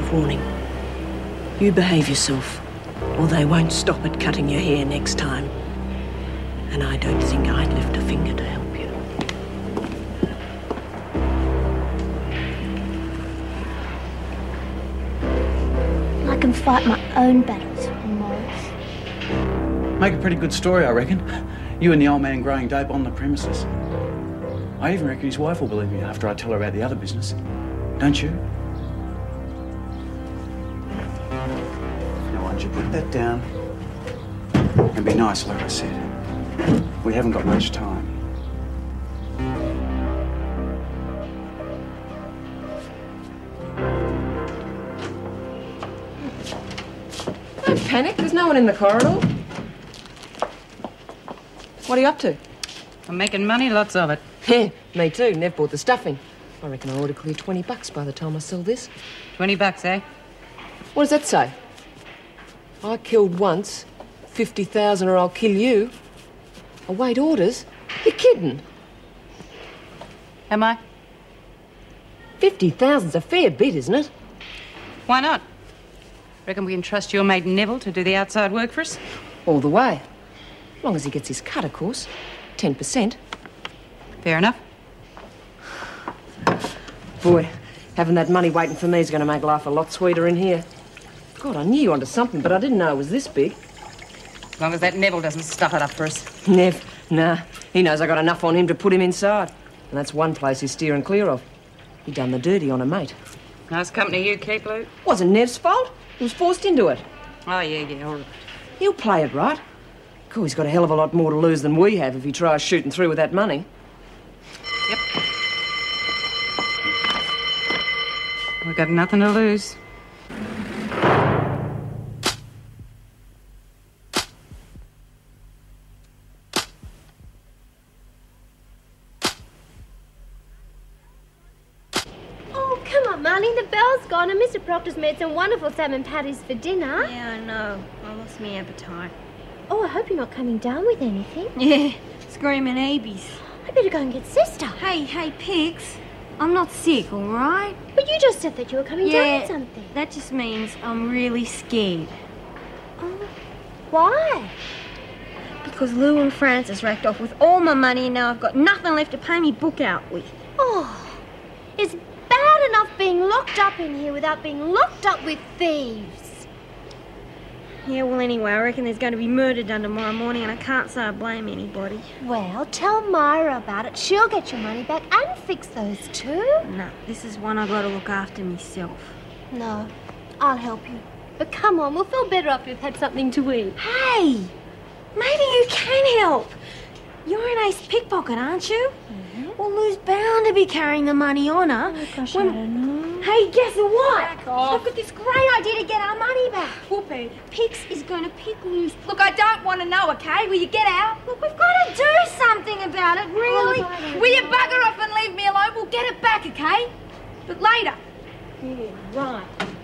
of warning. You behave yourself, or they won't stop at cutting your hair next time. And I don't think I'd lift a finger to help you. I can fight my own battles, Morris. Make a pretty good story, I reckon. You and the old man growing dope on the premises. I even reckon his wife will believe me after I tell her about the other business. Don't you? Now, why don't you put that down and be nice, like I said. We haven't got much time. Don't panic, there's no one in the corridor. What are you up to? I'm making money, lots of it. Yeah, me too. Nev bought the stuffing. I reckon I ought to clear $20 by the time I sell this. $20, eh? What does that say? I killed once, 50,000 or I'll kill you. Await orders? You're kidding. Am I? 50,000's a fair bit, isn't it? Why not? Reckon we can trust your mate Neville to do the outside work for us? All the way. As long as he gets his cut, of course. 10%. Fair enough. Boy, having that money waiting for me is going to make life a lot sweeter in here. God, I knew you wanted something, but I didn't know it was this big. As long as that Neville doesn't stuff it up for us. Nev, nah. He knows I got enough on him to put him inside. And that's one place he's steering clear of. He done the dirty on a mate. Nice company you keep, Luke. Wasn't Nev's fault. He was forced into it. Oh, yeah, all right. He'll play it right. Cool, he's got a hell of a lot more to lose than we have if he tries shooting through with that money. Yep. We've got nothing to lose. Oh, come on, Marlene, the bell's gone and Mr. Proctor's made some wonderful salmon patties for dinner. Yeah, I know. I lost my appetite. Oh, I hope you're not coming down with anything. Yeah, screaming Abies. I better go and get Sister. Hey, Pix. I'm not sick, all right? But you just said that you were coming down with something. That just means I'm really scared. Oh, why? Because Lou and Francis racked off with all my money and now I've got nothing left to pay me book out with. Oh, it's bad enough being locked up in here without being locked up with thieves. Yeah, well, anyway, I reckon there's going to be murder done tomorrow morning and I can't say I blame anybody. Well, tell Myra about it. She'll get your money back and fix those too. No, this is one I've got to look after myself. No, I'll help you. But come on, we'll feel better after we've had something to eat. Hey, maybe you can help. You're an ace pickpocket, aren't you? Mm-hmm. Well, Lou's bound to be carrying the money on her. Oh, gosh, I don't know. Hey, guess what? Back off. I've got this great idea to get our money back. Whoopee. Pix is going to pick Lou's... Look, I don't want to know, OK? Will you get out? Look, we've got to do something about it, really. Will you bugger off and leave me alone? We'll get it back, OK? But later. Yeah, right.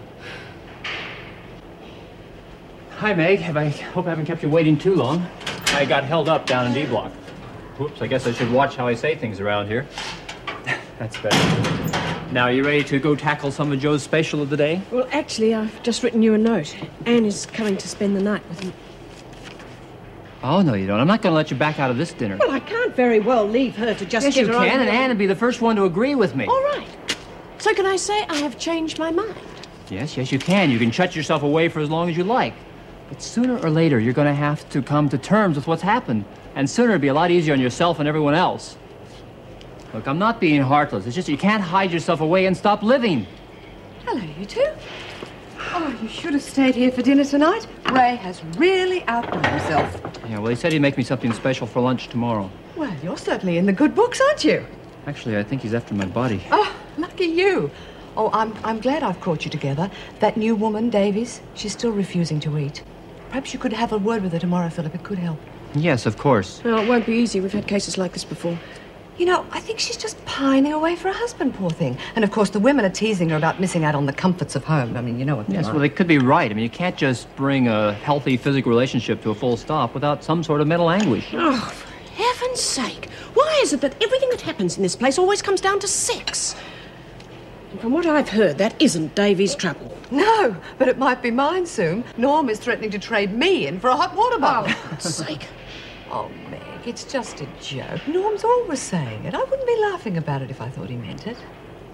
Hi, Meg. I hope I haven't kept you waiting too long. I got held up down in D Block. Whoops, I guess I should watch how I say things around here. That's better. Now, are you ready to go tackle some of Joe's special of the day? Well, actually, I've just written you a note. Anne is coming to spend the night with you. Oh, no, you don't. I'm not going to let you back out of this dinner. Well, I can't very well leave her to just yes, get you her can, on and Anne would be the first one to agree with me. All right. So can I say I have changed my mind? Yes, you can. You can shut yourself away for as long as you like. But sooner or later, you're going to have to come to terms with what's happened. And sooner it'll be a lot easier on yourself and everyone else. Look, I'm not being heartless. It's just you can't hide yourself away and stop living. Hello, you two. Oh, you should have stayed here for dinner tonight. Ray has really outdone himself. Yeah, well, he said he'd make me something special for lunch tomorrow. Well, you're certainly in the good books, aren't you? Actually, I think he's after my body. Oh, lucky you. Oh, I'm glad I've brought you together. That new woman, Davies, she's still refusing to eat. Perhaps you could have a word with her tomorrow, Philip. It could help. Yes, of course. No, it won't be easy. We've had cases like this before. You know, I think she's just pining away for a husband, poor thing. And, of course, the women are teasing her about missing out on the comforts of home. I mean, you know what they're Yes, like. well, they could be right. I mean, you can't just bring a healthy physical relationship to a full stop without some sort of mental anguish. Oh, for heaven's sake. Why is it that everything that happens in this place always comes down to sex? And from what I've heard, that isn't Davies' trouble. No, but it might be mine soon. Norm is threatening to trade me in for a hot water bottle. For God's sake. Oh, Meg, it's just a joke. Norm's always saying it. I wouldn't be laughing about it if I thought he meant it.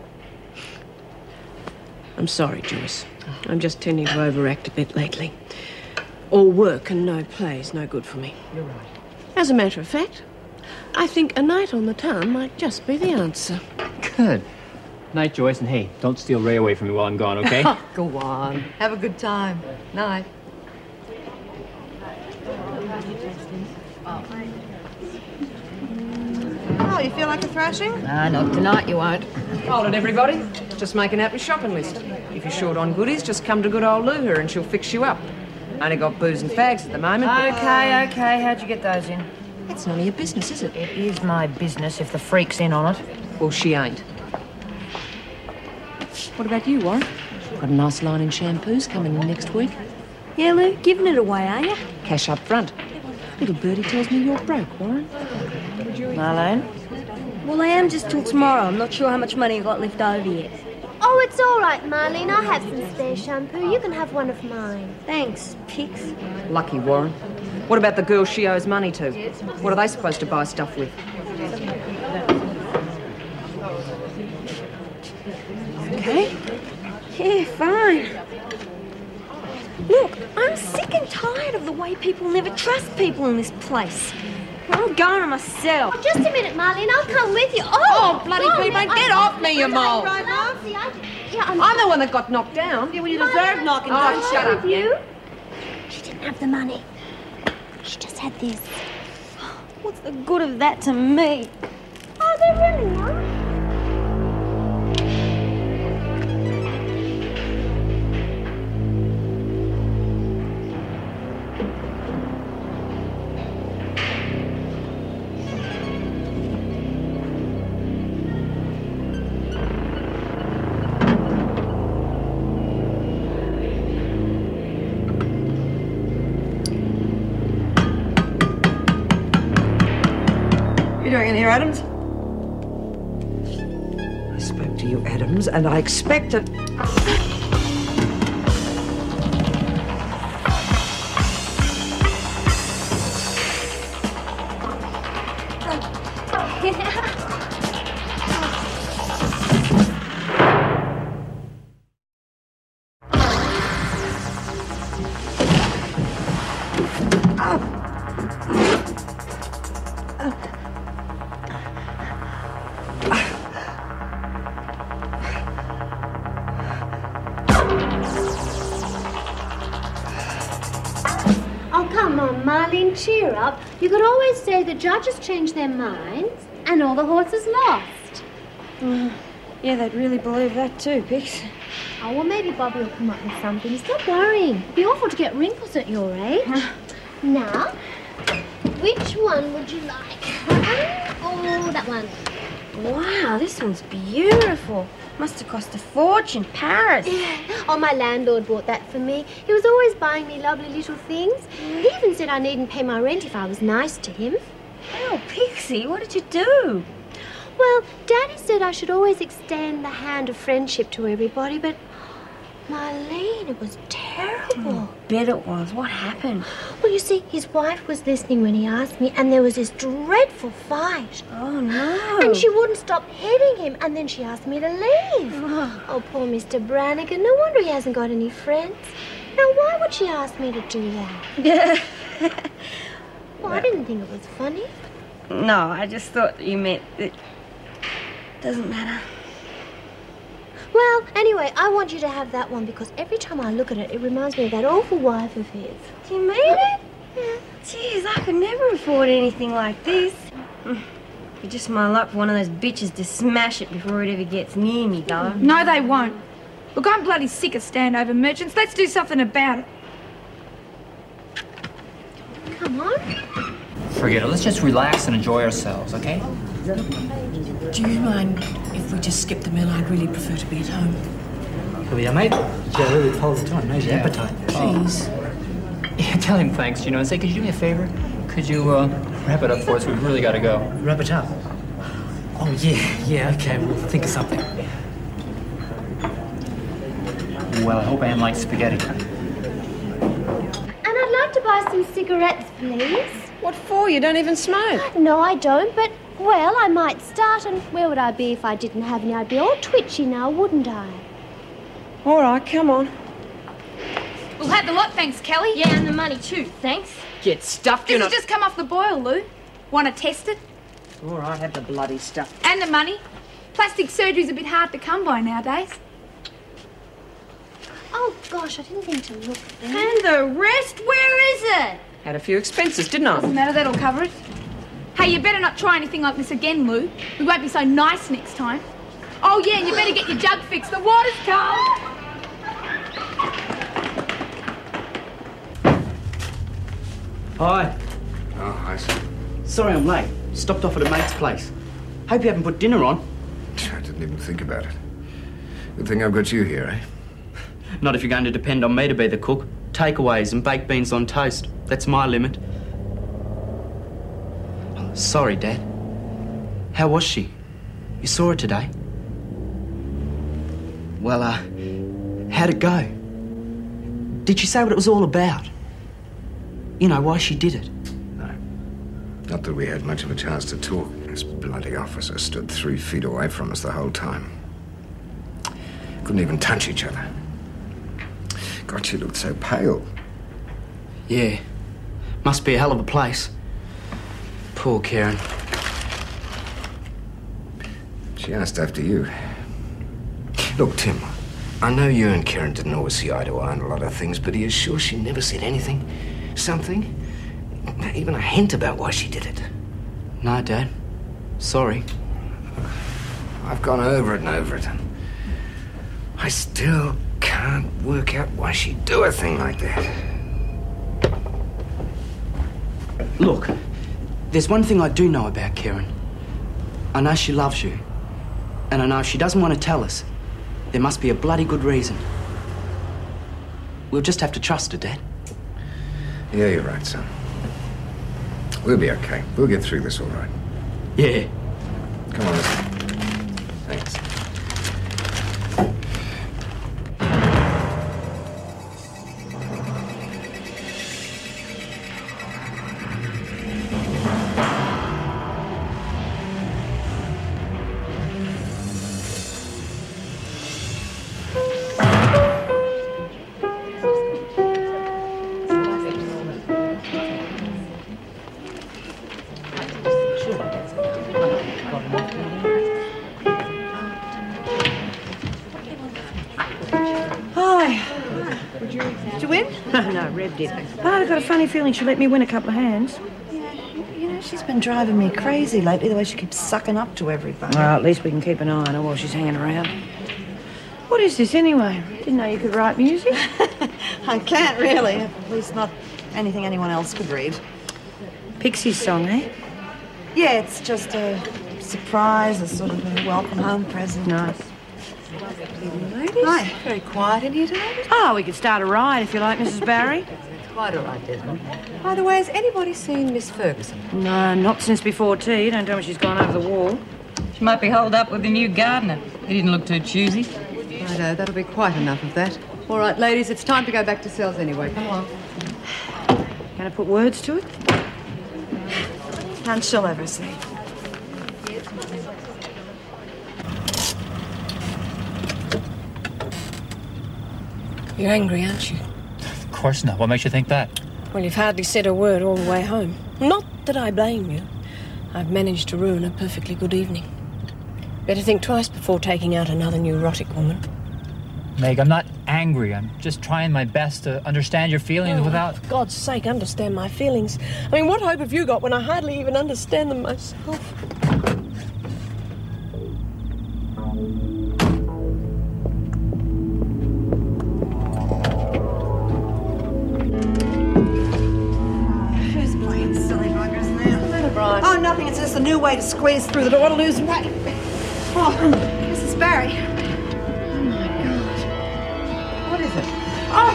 I'm sorry, Joyce. I'm just tending to overact a bit lately. All work and no play is no good for me. You're right. As a matter of fact, I think a night on the town might just be the answer. Good. Night, Joyce, and hey, don't steal Ray away from me while I'm gone, okay? Go on. Have a good time. Night. Oh, you feel like a thrashing? Ah, not tonight, you won't. Hold it, everybody. Just making out my shopping list. If you're short on goodies, just come to good old Lou here and she'll fix you up. Only got booze and fags at the moment. Okay. How'd you get those in? That's none of your business, is it? It is my business if the freak's in on it. Well, she ain't. What about you, Warren? Got a nice line in shampoos coming in next week. Yeah, Lou, giving it away, are you? Cash up front. Little birdie tells me you're broke, Warren. Marlene? Well, I am just till tomorrow. I'm not sure how much money I've got left over yet. Oh, it's all right, Marlene. I have some spare shampoo. You can have one of mine. Thanks, Pix. Lucky, Warren. What about the girl she owes money to? What are they supposed to buy stuff with? Okay. Yeah, fine. Look, I'm sick and tired of the way people never trust people in this place. I'm going to myself. Oh, just a minute, Marlene. I'll come with you. Oh, bloody Phoebe, get off me, you mole. I'm the one that got knocked down. Yeah, well, you deserve knocking down. Oh, shut up, you. She didn't have the money. She just had this. What's the good of that to me? Oh, they're really nice. Doing in here, Adams? I spoke to you, Adams, and I expected... Cheer up. You could always say the judges changed their minds and all the horses lost. Yeah, they'd really believe that too, Pix. Oh, well, maybe Bobbie will come up with something. Stop worrying. It'd be awful to get wrinkles at your age. Now, which one would you like? Oh, that one. Wow, this one's beautiful. Must have cost a fortune. Paris. Yeah. Oh, my landlord bought that for me. He was always buying me lovely little things. He even said I needn't pay my rent if I was nice to him. Oh, Pixie, what did you do? Well, Daddy said I should always extend the hand of friendship to everybody, but Marlene, it was terrible. I bet it was. What happened? Well, you see, his wife was listening when he asked me, and there was this dreadful fight. Oh, no. And she wouldn't stop hitting him, and then she asked me to leave. Oh, poor Mr. Brannigan. No wonder he hasn't got any friends. Now, why would she ask me to do that? Well, I didn't think it was funny. No, I just thought you meant that... Doesn't matter. Well, anyway, I want you to have that one because every time I look at it, it reminds me of that awful wife of his. Do you mean it? Yeah. Jeez, I could never afford anything like this. You're just my luck for one of those bitches to smash it before it ever gets near me, though. No, they won't. Look, I'm bloody sick of standover merchants. Let's do something about it. Come on. Forget it. Let's just relax and enjoy ourselves, okay? Do you mind if we just skip the meal? I'd really prefer to be at home. Well, yeah, mate. Yeah, really all the time. Knows your appetite. Please. Yeah, tell him thanks, you know, and say, could you do me a favor? Could you wrap it up for us? We've really got to go. Wrap it up? Oh, yeah, okay, we'll think of something. Well, I hope Anne likes spaghetti. And I'd like to buy some cigarettes, please. What for? You don't even smoke. No, I don't, but, well, I might start, and where would I be if I didn't have any? I'd be all twitchy now, wouldn't I? All right, come on. We'll have the lot, thanks, Kelly. Yeah, and the money too, thanks. Get stuffed, This has just come off the boil, Lou. Want to test it? All right, have the bloody stuff. And the money. Plastic surgery's a bit hard to come by nowadays. Oh, gosh, I didn't think to look there. And the rest, where is it? Had a few expenses, didn't I? Doesn't matter, that'll cover it. Hey, you better not try anything like this again, Lou. We won't be so nice next time. Oh, yeah, and you better get your jug fixed. The water's cold. Hi. Oh, hi, sir. Sorry I'm late. Stopped off at a mate's place. Hope you haven't put dinner on. I didn't even think about it. Good thing I've got you here, eh? Not if you're going to depend on me to be the cook. Takeaways and baked beans on toast. That's my limit. Sorry, Dad. How was she? You saw her today? Well, how'd it go? Did she say what it was all about? You know, why she did it? No. Not that we had much of a chance to talk. This bloody officer stood 3 feet away from us the whole time. Couldn't even touch each other. God, she looked so pale. Yeah. Must be a hell of a place. Poor Kerryn. She asked after you. Look, Tim, I know you and Kerryn didn't always see eye to eye on a lot of things, but are you sure she never said anything? Something? Even a hint about why she did it? No, Dad. Sorry. I've gone over it and over it. I still can't work out why she'd do a thing like that. Look, there's one thing I do know about Kerryn. I know she loves you. And I know if she doesn't want to tell us, there must be a bloody good reason. We'll just have to trust her, Dad. Yeah, you're right, son. We'll be okay. We'll get through this all right. Yeah. Come on, listen. Thanks. I've got a funny feeling she'll let me win a couple of hands. Yeah, you know, she's been driving me crazy lately, the way she keeps sucking up to everybody. Well, at least we can keep an eye on her while she's hanging around. What is this, anyway? Didn't know you could write music. I can't, really. At least not anything anyone else could read. Pixie's song, eh? Yeah, it's just a surprise, a sort of a welcome home present. Nice. Ladies, Hi. very quiet in here tonight. Oh, we could start a riot if you like, Mrs. Barry. Quite all right, Desmond. By the way, has anybody seen Miss Ferguson? No, not since before tea. Don't tell me she's gone over the wall. She might be holed up with the new gardener. He didn't look too choosy. Righto, that'll be quite enough of that. All right, ladies, it's time to go back to cells anyway. Come on. Gonna put words to it? And she'll ever see. You're angry, aren't you? Of course not. What makes you think that? Well, you've hardly said a word all the way home. Not that I blame you. I've managed to ruin a perfectly good evening. Better think twice before taking out another neurotic woman. Meg, I'm not angry. I'm just trying my best to understand your feelings without... For God's sake, understand my feelings. I mean, what hope have you got when I hardly even understand them myself? Who's playing silly buggers now? Little Bryant. Oh, nothing. It's just a new way to squeeze through the door to lose weight. Oh, Mrs. Barry. What is it? Oh!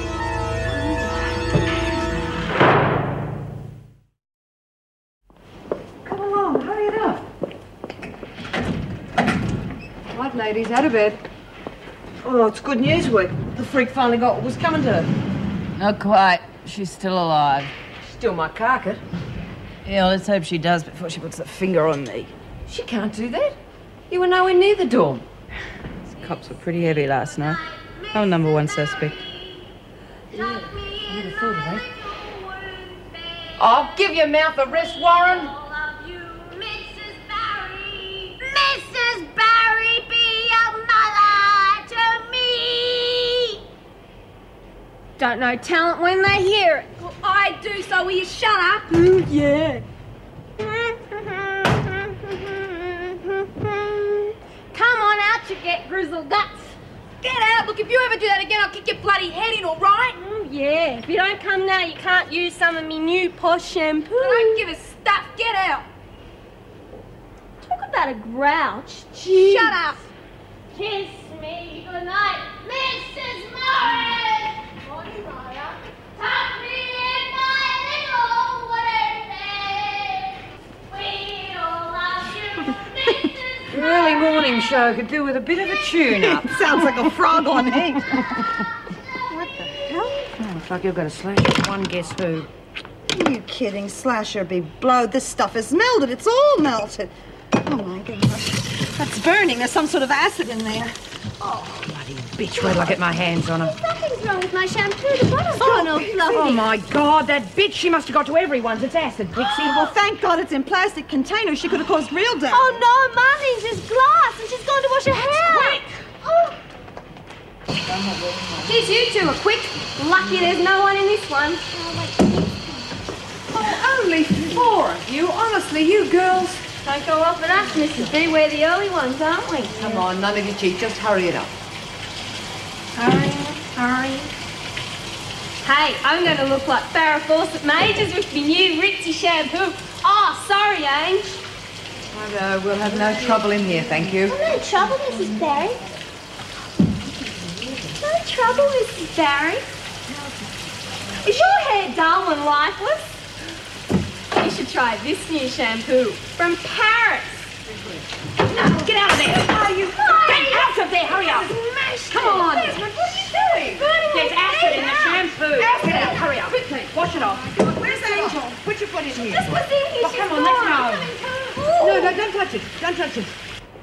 Come along, hurry it up. Right, ladies, out of bed. Oh, it's good news week. The freak finally got what was coming to her. Not quite. She's still alive. Still my carcass. Yeah, let's hope she does before she puts a finger on me. She can't do that. You were nowhere near the dorm. These cops were pretty heavy last night. I'm number one suspect. Yeah, I never thought of that. I'll give your mouth a rest, Warren. Mrs. Barry, be a mother to me. Don't know talent when they hear it. Well, I do, so will you shut up? Yeah. Come on out, you get grizzled guts. Get out. Look, if you ever do that again, I'll kick your bloody head in, all right? Yeah, if you don't come now, you can't use some of me new posh shampoo. I don't give a stuff. Get out. Talk about a grouch. Jeez. Shut up. Kiss me goodnight, Mrs. Morris. Morning, Myra. Tuck me in my little wooden bed. We all love you, Mrs. Early morning show could do with a bit of a tune-up. Sounds like a frog on heat. What the hell? Oh, looks like you've got a slash with one guess who. Are you kidding? Slasher be blowed. This stuff is melted. It's all melted. Oh, my gosh. That's burning. There's some sort of acid in there. Oh, bloody bitch. Wait till I get my hands on her. Nothing's wrong with my shampoo. The bottle's gone all fluffy. Oh, my God, that bitch. She must have got to everyone's. It's acid, Pixie. Well, thank God it's in plastic containers. She could have caused real damage. Oh, no, Marlene's is glass and she's gone to wash her hair. Quick. Oh. Geez, you two are quick. Lucky there's no one in this one. Oh, only 4 of you. Honestly, you girls. Don't go off at us, Mrs. B. We're the early ones, aren't we? Come on, none of you cheat. Just hurry it up. Hurry. Hey, I'm going to look like Farrah Fawcett Majors with my new ritzy shampoo. Oh, sorry, Ange. We'll have no trouble in here, thank you. Oh, no trouble, Mrs. Barry. No trouble, Mrs. Barry. Is your hair dull and lifeless? You should try this new shampoo from Paris. No, get out of there. Are you? Get out of there. Hurry up. Come on. Desmond, what are you doing? There's acid in the shampoo. Get out. Hurry up. Quickly. Wash it off. Where's Angel? Put your foot in here. Just was in here. Oh, come on, let's go. No, don't touch it. Don't touch it.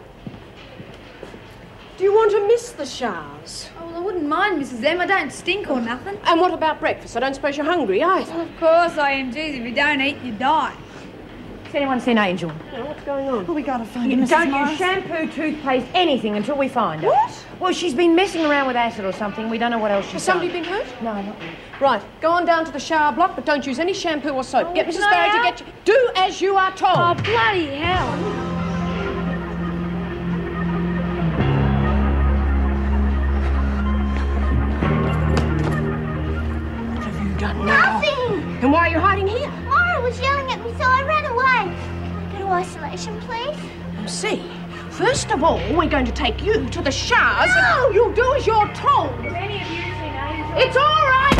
Do you want to miss the showers? Oh, well, I wouldn't mind, Mrs. M. I don't stink or nothing. And what about breakfast? I don't suppose you're hungry either. Of course I am. Geez, if you don't eat, you die. Has anyone seen Angel? No, what's going on? Well, we gotta find her, Mrs. Don't Morris. use shampoo, toothpaste, anything until we find her. What? Well, she's been messing around with acid or something. We don't know what else she's Has somebody done. been hurt? No, not me. Right, go on down to the shower block, but don't use any shampoo or soap. Oh, Get Mrs. can I Barry to help? get you. Do as you are told. Oh, bloody hell. Nothing! And why are you hiding here? Myra was yelling at me, so I ran away. Go to isolation, please. See, first of all, we're going to take you to the showers. No! And you'll do as you're told. Have any of you seen Angel? It's all right.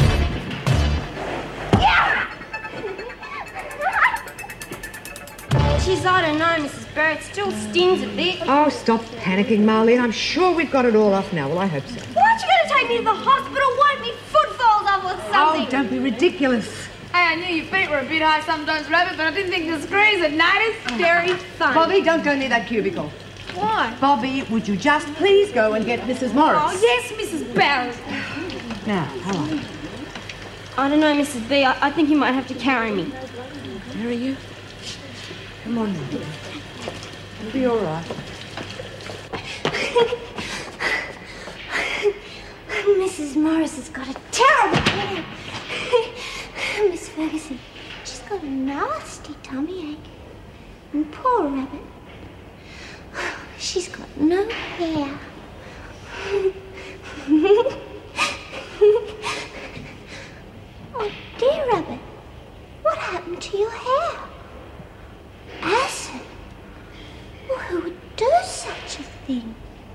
Yeah! Jeez, I don't know, Mrs. Barry. It still stings a bit. Oh, stop panicking, Marlene. I'm sure we've got it all off now. Well, I hope so. Why aren't you going to take me to the hospital? Won't me foot falls off or something? Oh, don't be ridiculous. Hey, I knew your feet were a bit high sometimes, Rabbit, but I didn't think the screws would notice. Very fun. Bobbie, don't go near that cubicle. Why? Bobbie, would you just please go and get Mrs. Morris? Oh, yes, Mrs. Barry. Now, how are you? I don't know, Mrs. B. I think you might have to carry me. Where are you? Come on now. It'll be all right. Mrs. Morris has got a terrible headache. Miss Ferguson, she's got a nasty tummy ache. And poor Rabbit, she's got no hair. Oh, dear Rabbit, what happened to your hair? Acid? Well, who would do such a thing?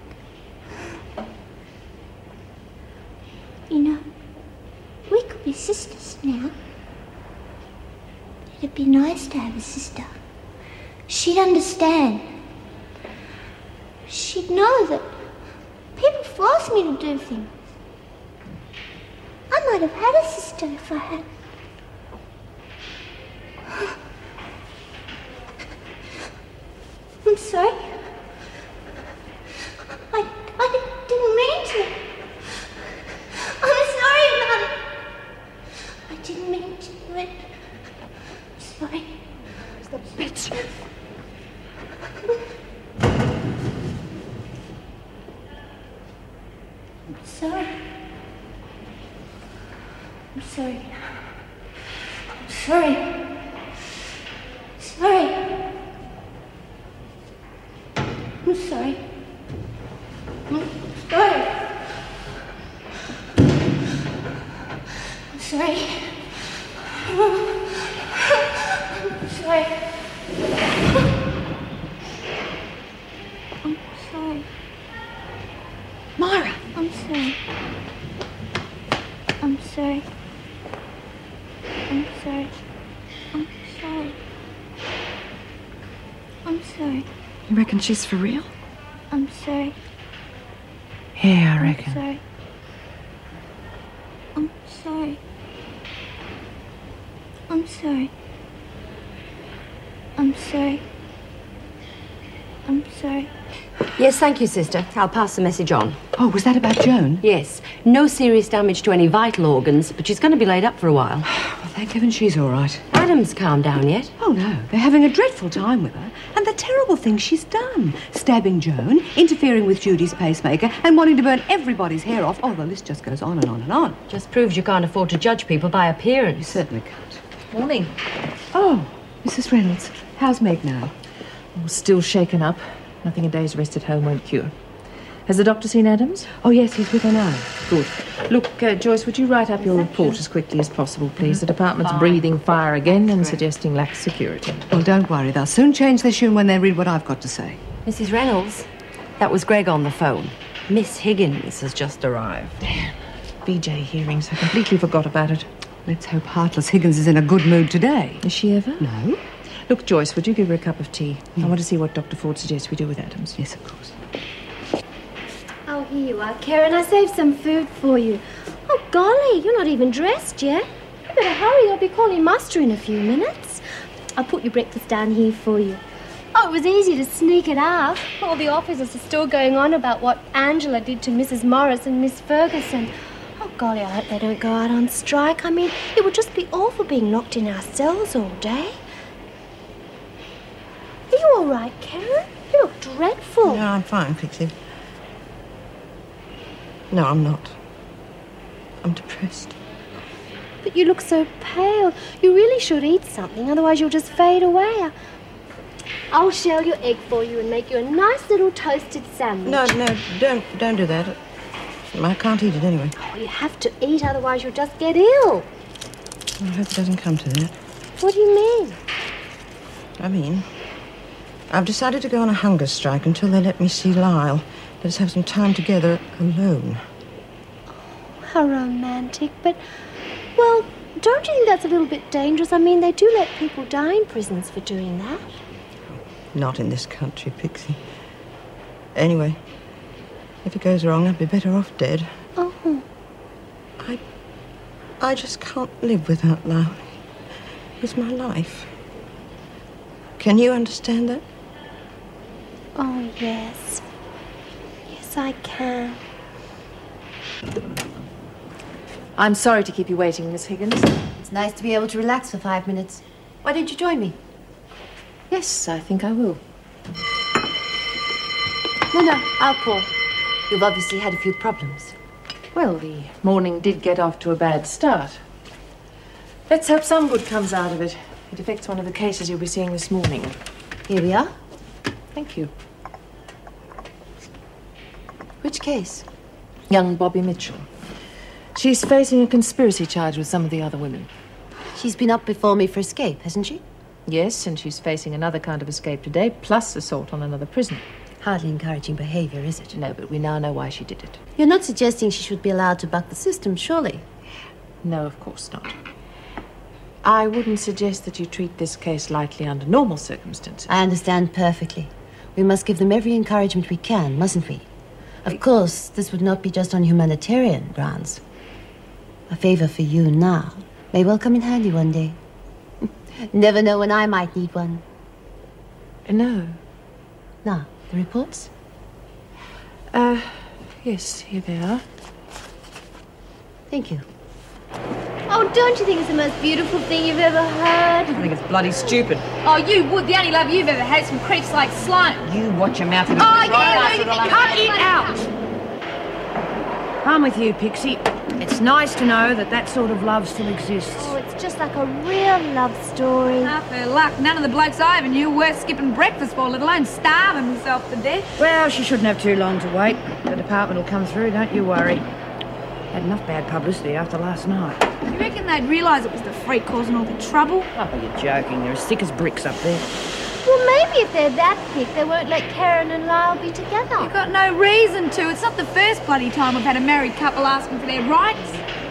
You know, we could be sisters now. It'd be nice to have a sister. She'd understand. She'd know that people fall force me to do things. I might have had a sister if I had. I'm sorry. I didn't mean to. I'm sorry, Mum. I didn't mean to do it. I'm sorry. The bitch. I'm sorry. I'm sorry. I'm sorry. Sorry. I'm sorry. I'm sorry. I'm sorry. I'm sorry. I'm sorry. Myra! I'm sorry. I'm sorry. I'm sorry. I'm sorry. I'm sorry. You reckon she's for real? I'm sorry. Yeah, I reckon. I'm sorry. I'm sorry. I'm sorry. I'm sorry. I'm sorry. Yes, thank you, sister. I'll pass the message on. Oh, was that about Joan? Yes. No serious damage to any vital organs, but she's going to be laid up for a while. Well, thank heaven she's all right. Adam's calmed down yet? Oh, no. They're having a dreadful time with her. And the terrible things she's done. Stabbing Joan, interfering with Judy's pacemaker, and wanting to burn everybody's hair off. Oh, the list just goes on and on and on. Just proves you can't afford to judge people by appearance. You certainly can't. Morning. Oh, Mrs. Reynolds. How's Meg now? Oh, still shaken up. Nothing a day's rest at home won't cure. Has the doctor seen Adams? Oh, yes, he's with her now. Good. Look, Joyce, would you write up your report as quickly as possible, please? The department's breathing fire again and suggesting lack of security. Well, don't worry. They'll soon change their tune when they read what I've got to say. Mrs. Reynolds, that was Greg on the phone. Miss Higgins has just arrived. Damn. BJ hearings. I completely forgot about it. Let's hope Heartless Higgins is in a good mood today. Is she ever? No. Look, Joyce, would you give her a cup of tea? I want to see what Dr. Ford suggests we do with Adams. Yes, of course. Oh, here you are, Kerryn. I saved some food for you. Oh, golly, you're not even dressed yet. You better hurry. I'll be calling muster in a few minutes. I'll put your breakfast down here for you. Oh, it was easy to sneak it out. All the officers are still going on about what Angela did to Mrs. Morris and Miss Ferguson. Oh, golly, I hope they don't go out on strike. I mean, it would just be awful being locked in our cells all day. Are you all right, Kerryn? You look dreadful. No, I'm fine, Pixie. No, I'm not. I'm depressed. But you look so pale. You really should eat something, otherwise you'll just fade away. I'll shell your egg for you and make you a nice little toasted sandwich. No, don't do that. I can't eat it anyway. Oh, you have to eat, otherwise you'll just get ill. I hope it doesn't come to that. What do you mean? I mean, I've decided to go on a hunger strike until they let me see Lyle. Let us have some time together alone. Oh, how romantic. But, well, don't you think that's a little bit dangerous? I mean, they do let people die in prisons for doing that. Not in this country, Pixie. Anyway, if it goes wrong, I'd be better off dead. Oh. I just can't live without Lyle. He's my life. Can you understand that? Oh, yes. Yes, I can. I'm sorry to keep you waiting, Miss Higgins. It's nice to be able to relax for 5 minutes. Why don't you join me? Yes, I think I will. No, I'll call. You've obviously had a few problems. Well, the morning did get off to a bad start. Let's hope some good comes out of it. It affects one of the cases you'll be seeing this morning. Here we are. Thank you. Which case? Young Bobbie Mitchell. She's facing a conspiracy charge with some of the other women. She's been up before me for escape, hasn't she? Yes, and she's facing another count of escape today, plus assault on another prisoner. Hardly encouraging behaviour, is it? No, but we now know why she did it. You're not suggesting she should be allowed to buck the system, surely? No, of course not. I wouldn't suggest that you treat this case lightly under normal circumstances. I understand perfectly. We must give them every encouragement we can, mustn't we? Of course, this would not be just on humanitarian grounds. A favor for you now may well come in handy one day. Never know when I might need one. No. Now, the reports? Yes, here they are. Thank you. Oh, don't you think it's the most beautiful thing you've ever heard? I think it's bloody stupid. Oh, you would. The only love you've ever had is from creeps like Sloane. You watch your mouth and Oh, yeah, cut it out! I'm with you, Pixie. It's nice to know that that sort of love still exists. Oh, it's just like a real love story. For luck, none of the blokes I ever knew were skipping breakfast for, let alone starving themselves to death. Well, she shouldn't have too long to wait. The department will come through, don't you worry. Had enough bad publicity after last night. You reckon they'd realise it was the freak causing all the trouble? Oh, you're joking. They're as thick as bricks up there. Well, maybe if they're that thick, they won't let Kerryn and Lyle be together. You've got no reason to. It's not the first bloody time we've had a married couple asking for their rights.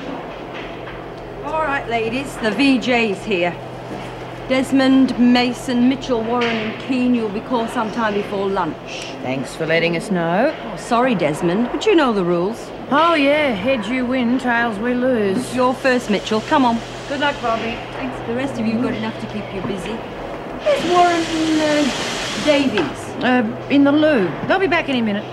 All right, ladies, the VJ's here. Desmond, Mason, Mitchell, Warren and Kean, you'll be called sometime before lunch. Thanks for letting us know. Oh, sorry, Desmond, but you know the rules. Oh, yeah. Heads you win, tails we lose. You're first, Mitchell. Come on. Good luck, Bobbie. Thanks. The rest of you got enough to keep you busy. Where's Warren and Davies? In the loo. They'll be back any minute.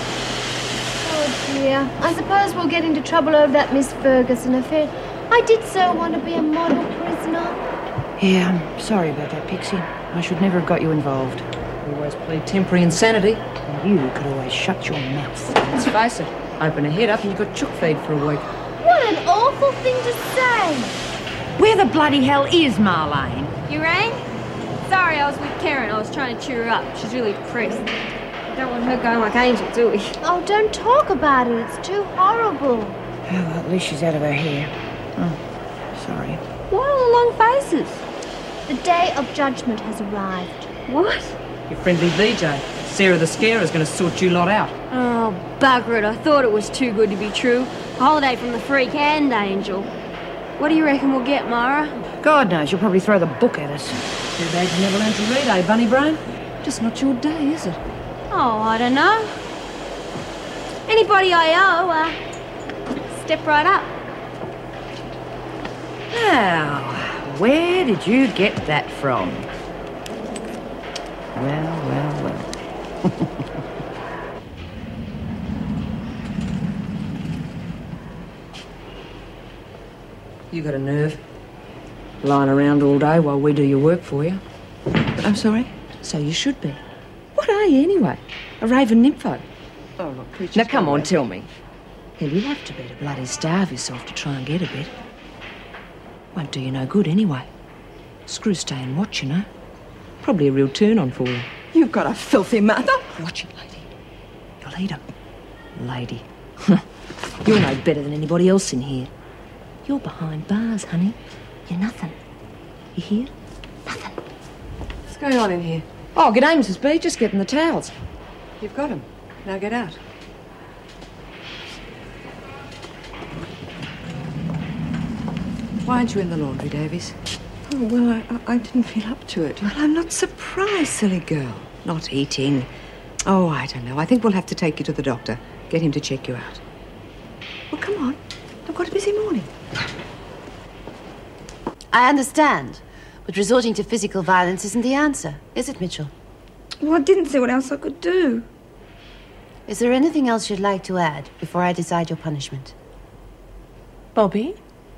Oh, dear. I suppose we'll get into trouble over that Miss Ferguson affair. I did so want to be a model prisoner. Yeah, I'm sorry about that, Pixie. I should never have got you involved. You always plead temporary insanity. And you could always shut your mouth. Let's face it. Open a head up and you got chook feed for a week. What an awful thing to say. Where the bloody hell is Marlene? You rang? Sorry, I was with Kerryn. I was trying to cheer her up. She's really depressed. Don't want her going like Angel, do we? Oh, don't talk about it. It's too horrible. Oh, well, at least she's out of her hair. Oh, sorry. What are the long faces? The day of judgment has arrived. What? Your friendly VJ, Sarah the Scarer's going to sort you lot out. Oh, bugger it. I thought it was too good to be true. Holiday from the freak and Angel. What do you reckon we'll get, Myra? God knows, you'll probably throw the book at us. Too bad you never learned to read, eh, Bunny Brain? Just not your day, is it? Oh, I don't know. Anybody I owe, step right up. Now, where did you get that from? Well. You got a nerve. Lying around all day while we do your work for you. I'm sorry? So you should be. What are you, anyway? A raven nympho? Oh, look, preach. Now, come on, tell me. Hell, you'll have to be to bloody starve yourself to try and get a bit. Won't do you no good, anyway. Screw stay and watch, you know. Probably a real turn-on for you. You've got a filthy mother. Watch it, lady. You'll eat 'em. Lady. You're no better than anybody else in here. You're behind bars, honey. You're nothing. You hear? Nothing. What's going on in here? Oh, g'day, Mrs. B. Just getting the towels. You've got him. Now get out. Why aren't you in the laundry, Davies? Oh, well, I didn't feel up to it. Well, I'm not surprised, silly girl. Not eating. Oh, I don't know. I think we'll have to take you to the doctor. Get him to check you out. Well, come on. I've got a busy morning. I understand, but resorting to physical violence isn't the answer, is it, Mitchell? Well, I didn't see what else I could do. Is there anything else you'd like to add before I decide your punishment? Bobbie?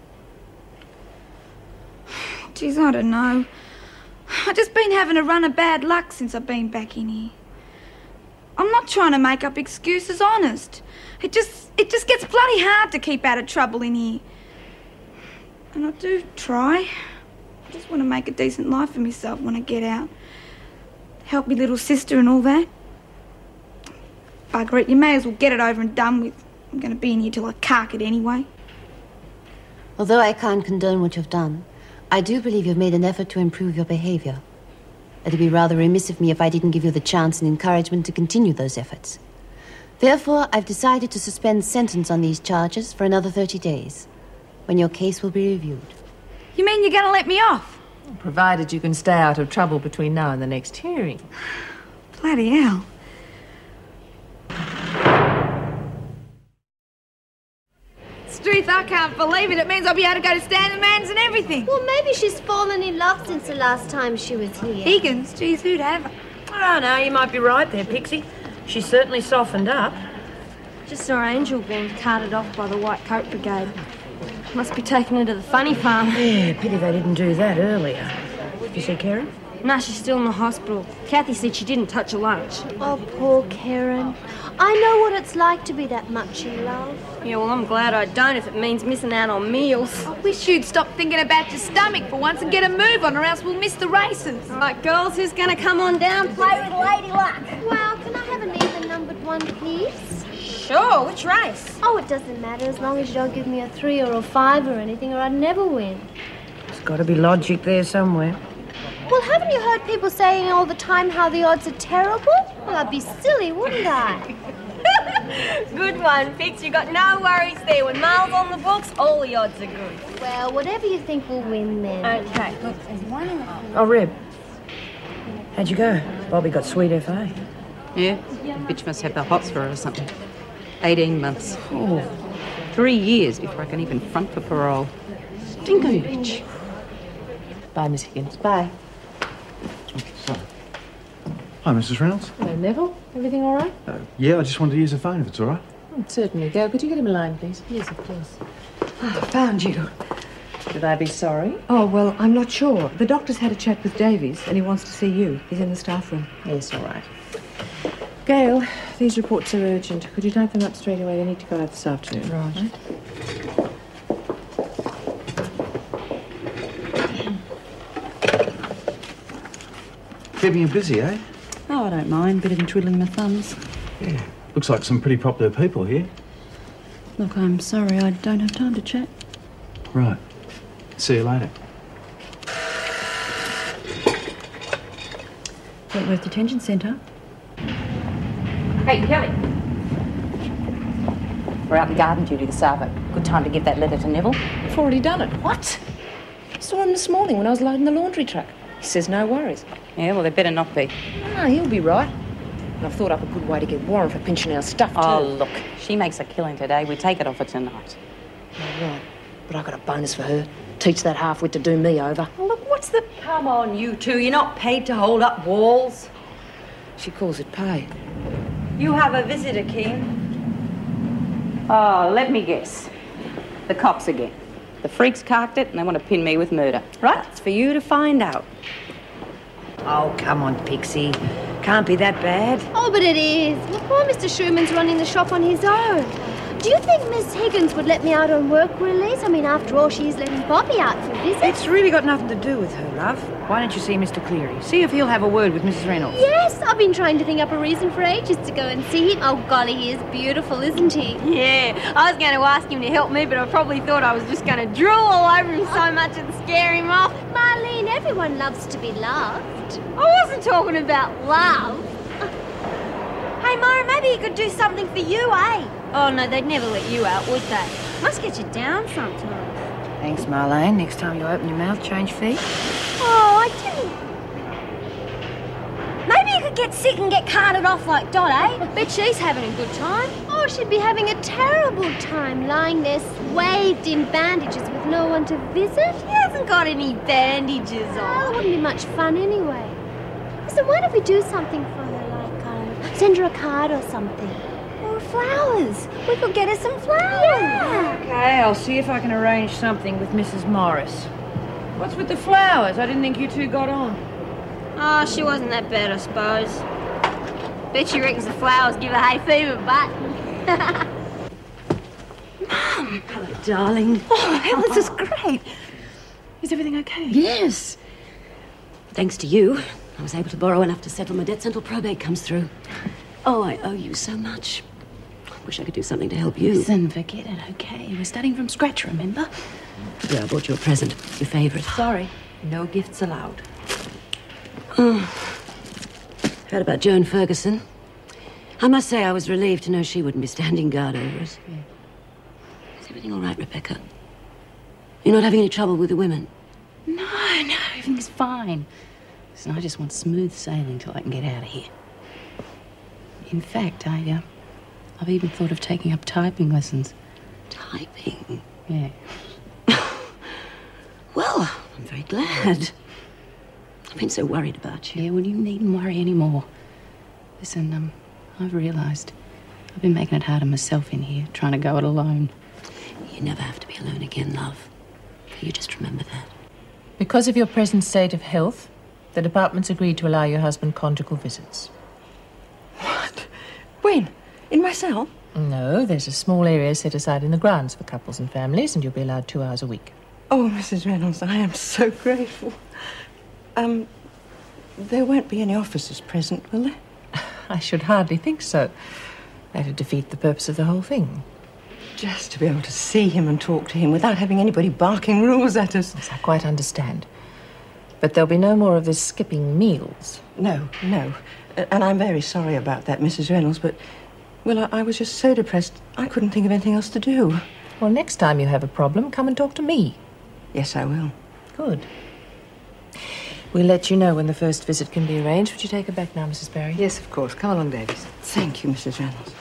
Geez, I don't know. I've just been having a run of bad luck since I've been back in here. I'm not trying to make up excuses, honest. It just gets bloody hard to keep out of trouble in here. And I do try. I just want to make a decent life for myself when I get out. Help me little sister and all that. Bugger it, you may as well get it over and done with. I'm going to be in here till I cark it anyway. Although I can't condone what you've done, I do believe you've made an effort to improve your behavior. It'd be rather remiss of me if I didn't give you the chance and encouragement to continue those efforts. Therefore, I've decided to suspend sentence on these charges for another 30 days, when your case will be reviewed. You mean you're going to let me off? Provided you can stay out of trouble between now and the next hearing. Bloody hell. Struth, I can't believe it. It means I'll be able to go to Standard Man's and everything. Well, maybe she's fallen in love since the last time she was here. Higgins, geez, who'd have? Oh, no, you might be right there, Pixie. She's certainly softened up. Just saw Angel being carted off by the White Coat Brigade. Must be taken into the funny farm. Yeah, pity they didn't do that earlier. Did you see Kerryn? No, she's still in the hospital. Kathy said she didn't touch her lunch. Oh, poor Kerryn. I know what it's like to be that much in love. Yeah, well, I'm glad I don't if it means missing out on meals. I wish you'd stop thinking about your stomach for once and get a move on, or else we'll miss the races. All right, girls, who's going to come on down play with Lady Luck? Well, can I have an even-numbered one, please? Sure, which race? Oh, it doesn't matter as long as you don't give me a 3 or a 5 or anything, or I'd never win. There's got to be logic there somewhere. Well, haven't you heard people saying all the time how the odds are terrible? Well, I'd be silly, wouldn't I? Good one, Pix. You got no worries there. When Marle's on the books, all the odds are good. Well, whatever you think will win then. Okay, look, there's one. Oh, Reb. How'd you go? Bobbie got sweet FA. Yeah, the bitch must have the hots for her or something. 18 months. Oh. 3 years before I can even front for parole. Stinking bitch. Bye, Miss Higgins. Bye. Hi, Mrs. Reynolds. Hello, Neville. Everything all right? Yeah, I just wanted to use the phone if it's all right. Certainly. Go. Could you get him a line, please? Yes, of course. I found you. Should I be sorry? Oh, well, I'm not sure. The doctor's had a chat with Davies and he wants to see you. He's in the staff room. Yes, all right. Gail, these reports are urgent. Could you type them up straight away? They need to go out this afternoon. Right. Keeping you busy, eh? Oh, I don't mind. Better than twiddling my thumbs. Yeah. Looks like some pretty popular people here. Look, I'm sorry. I don't have time to chat. Right. See you later. Wentworth Detention Centre. Hey, Kelly. We're out in garden duty this hour. Good time to give that letter to Neville. I've already done it. What? I saw him this morning when I was loading the laundry truck. He says no worries. Yeah, well, there better not be. No, he'll be right. And I've thought up a good way to get Warren for pinching our stuff, too. Oh, look, she makes a killing today. We take it off her tonight. Oh, right. But I've got a bonus for her. Teach that half-wit to do me over. Oh, look, what's the... Come on, you two. You're not paid to hold up walls. She calls it pay. You have a visitor, Kean. Oh, let me guess. The cops again. The freaks carked it and they want to pin me with murder. Right? It's for you to find out. Oh, come on, Pixie. Can't be that bad. Oh, but it is. Well, poor Mr. Schumann's running the shop on his own. Do you think Miss Higgins would let me out on work release? I mean, after all, she's letting Bobbie out for visits. It's really got nothing to do with her, love. Why don't you see Mr. Cleary? See if he'll have a word with Mrs. Reynolds. Yes, I've been trying to think up a reason for ages to go and see him. Oh, golly, he is beautiful, isn't he? Yeah, I was going to ask him to help me, but I probably thought I was just going to drool all over him so much and scare him off. Marlene, everyone loves to be loved. I wasn't talking about love. Hey, Myra, maybe he could do something for you, eh? Oh, no, they'd never let you out, would they? Must get you down sometime. Thanks, Marlene. Next time you open your mouth, change feet. Oh, I didn't. Maybe you could get sick and get carted off like Dot, eh? Bet she's having a good time. Oh, she'd be having a terrible time lying there swathed in bandages with no one to visit. She hasn't got any bandages on. Oh, it wouldn't be much fun anyway. Listen, why don't we do something for her, like, send her a card or something? Or flowers. We could get her some flowers. Yeah. Okay, I'll see if I can arrange something with Mrs. Morris. What's with the flowers? I didn't think you two got on. Oh, she wasn't that bad, I suppose. Bet she reckons the flowers give her hay fever, but... Mum! Hello, darling. Oh, hell, this is great. Is everything okay? Yes. Thanks to you, I was able to borrow enough to settle my debts until probate comes through. Oh, I owe you so much. I wish I could do something to help you. Listen, forget it, okay? We're starting from scratch, remember? Yeah, I bought you a present. Your favourite. Sorry, no gifts allowed. Heard about Joan Ferguson. I must say I was relieved to know she wouldn't be standing guard over us. Yeah. Is everything all right, Rebecca? You're not having any trouble with the women? No, everything's fine. Listen, I just want smooth sailing till I can get out of here. In fact, I've even thought of taking up typing lessons. Typing? Yeah. Well, I'm very glad. I've been so worried about you. Yeah, well, you needn't worry anymore. Listen, I've realised I've been making it hard on myself in here, trying to go it alone. You never have to be alone again, love. You just remember that. Because of your present state of health, the department's agreed to allow your husband conjugal visits. What? When? In my cell? No, there's a small area set aside in the grounds for couples and families, and you'll be allowed 2 hours a week. Oh, Mrs. Reynolds, I am so grateful. There won't be any officers present, will there? I should hardly think so. That'd defeat the purpose of the whole thing. Just to be able to see him and talk to him without having anybody barking rules at us. Yes, I quite understand. But there'll be no more of this skipping meals. No. And I'm very sorry about that, Mrs. Reynolds, but, well, I was just so depressed, I couldn't think of anything else to do. Well, next time you have a problem, come and talk to me. Yes, I will. Good. We'll let you know when the first visit can be arranged. Would you take her back now, Mrs. Barry? Yes, of course. Come along, Davies. Thank you, Mrs. Reynolds.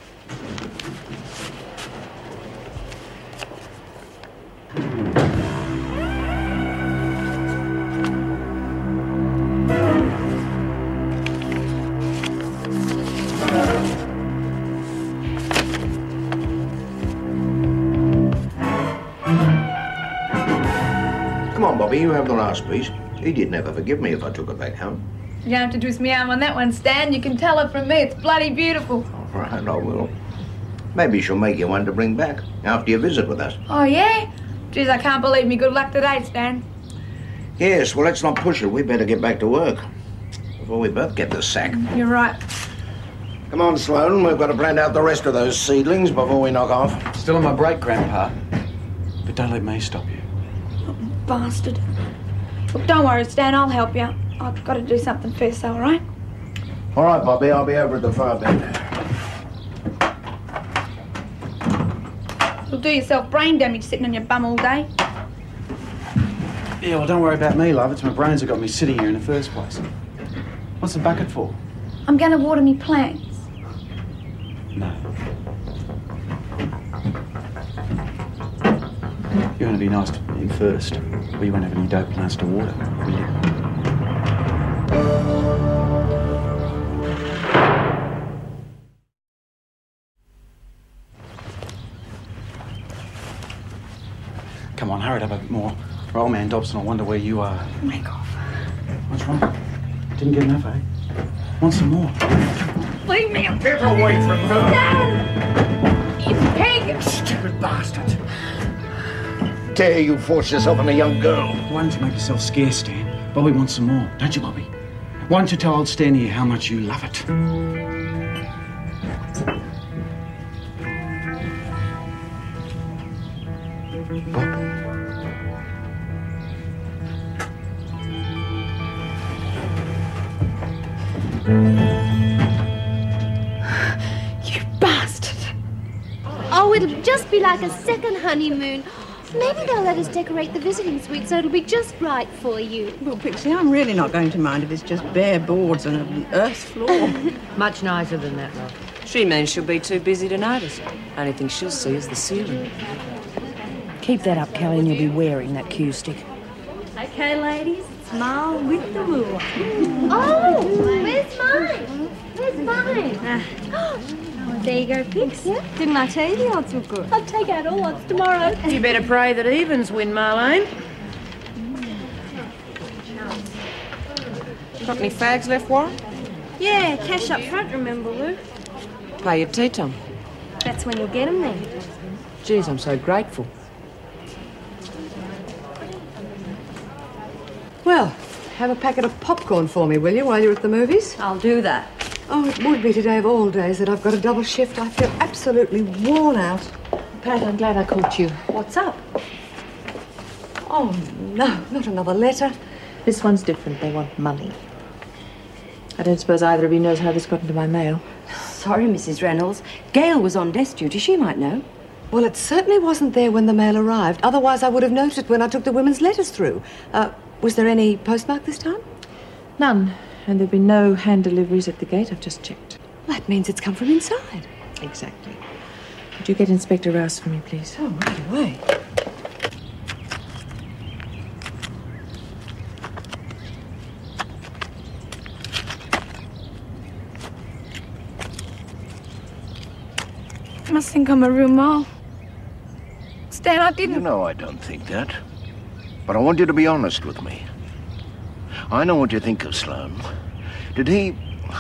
Come on, Bobbie, you have the last piece. Edie'd never forgive me if I took her back home. You don't have to twist me arm on that one, Stan. You can tell her from me. It's bloody beautiful. All right, I will. Maybe she'll make you one to bring back after your visit with us. Oh, yeah? Geez, I can't believe me good luck today, Stan. Yes, well, let's not push it. We better get back to work before we both get the sack. You're right. Come on, Sloan. We've got to plan out the rest of those seedlings before we knock off. Still on my break, Grandpa. But don't let me stop you. Bastard. Look, don't worry, Stan. I'll help you. I've got to do something first, though, all right? All right, Bobbie. I'll be over at the far bend. You'll do yourself brain damage sitting on your bum all day. Yeah, well, don't worry about me, love. It's my brains that got me sitting here in the first place. What's the bucket for? I'm going to water me plants. No. You're going to be nice to me first, or you won't have any dope plants to water, will you? Come on, hurry it up a bit more. Or old man Dobson will wonder where you are. Make off. What's wrong? Didn't get enough, eh? Want some more? Leave me alone. Get away from her. Stan! You pig! Stupid bastard. Dare you force yourself on a young girl? Why don't you make yourself scarce, Stan? Bobbie wants some more, don't you, Bobbie? Why don't you tell old Stan here how much you love it? You bastard! Oh, it'll just be like a second honeymoon. Maybe they'll let us decorate the visiting suite so it'll be just right for you. Well, Pixie, I'm really not going to mind if it's just bare boards and an earth floor. Much nicer than that, love. She means she'll be too busy to notice. Only thing she'll see is the ceiling. Keep that up, Kelly, and you'll be wearing that cue stick. Okay, ladies, it's Mal with the ruler. Oh, where's mine? Where's mine? There you go, Pix. Yeah? Didn't I tell you the odds were good? I'll take out all odds tomorrow. You better pray that evens win, Marlene. Got any fags left, Warren? Yeah, cash up front, remember, Lou? Pay your tea, Tom. That's when you'll get them then. Geez, I'm so grateful. Well, have a packet of popcorn for me, will you, while you're at the movies? I'll do that. Oh, it would be today of all days that I've got a double shift. I feel absolutely worn out. Pat, I'm glad I caught you. What's up? Oh, no, not another letter. This one's different. They want money. I don't suppose either of you knows how this got into my mail. Sorry, Mrs. Reynolds. Gail was on desk duty. She might know. Well, it certainly wasn't there when the mail arrived. Otherwise, I would have noticed when I took the women's letters through. Was there any postmark this time? None. And there've been no hand deliveries at the gate. I've just checked. That means it's come from inside. Exactly. Could you get Inspector Rouse for me, please? Oh, right away. You must think I'm a real mole. Stan, I didn't... You know I don't think that. But I want you to be honest with me. I know what you think of Sloane. Did he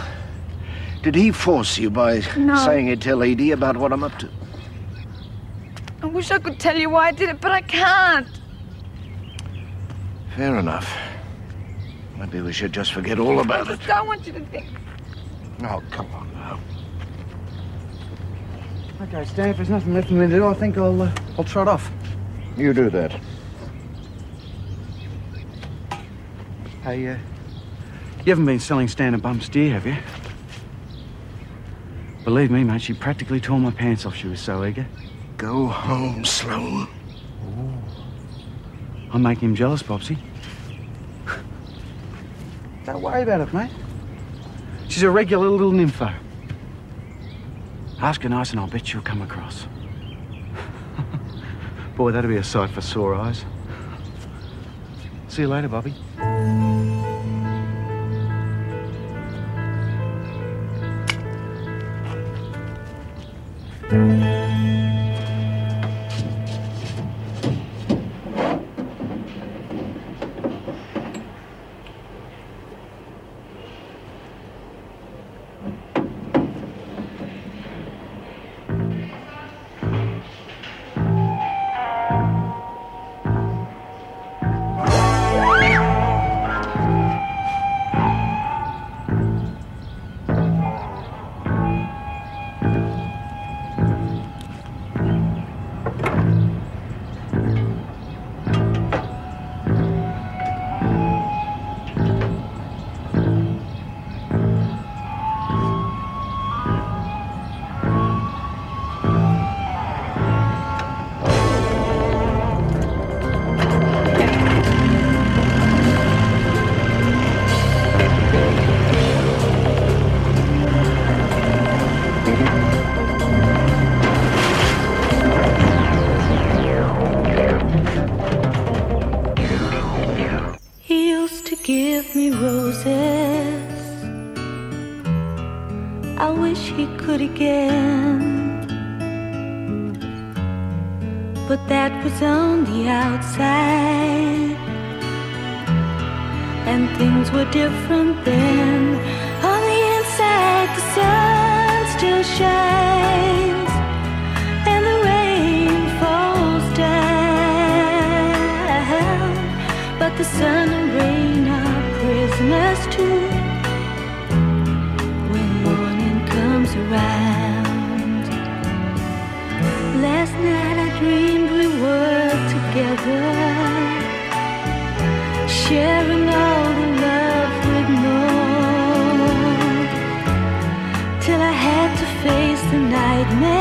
force you by saying he'd tell Edie about what I'm up to? I wish I could tell you why I did it, but I can't. Fair enough. Maybe we should just forget all about it. I don't want you to think. Oh, come on now. Okay, Stan, if there's nothing left for me to do, I think I'll trot off. You do that. Hey, you haven't been selling Stan a bum steer, have you? Believe me, mate, she practically tore my pants off. She was so eager. Go home, Sloane. I'm making him jealous, Popsy. Don't worry about it, mate. She's a regular little nympho. Ask her nice and I'll bet she'll come across. Boy, that'll be a sight for sore eyes. See you later, Bobbie. Different then. On the inside, the sun still shines, and the rain falls down. But the sun and rain are prisoners too. When morning comes around. Last night I dreamed we were together, sharing all the love we'd known, till I had to face the nightmare.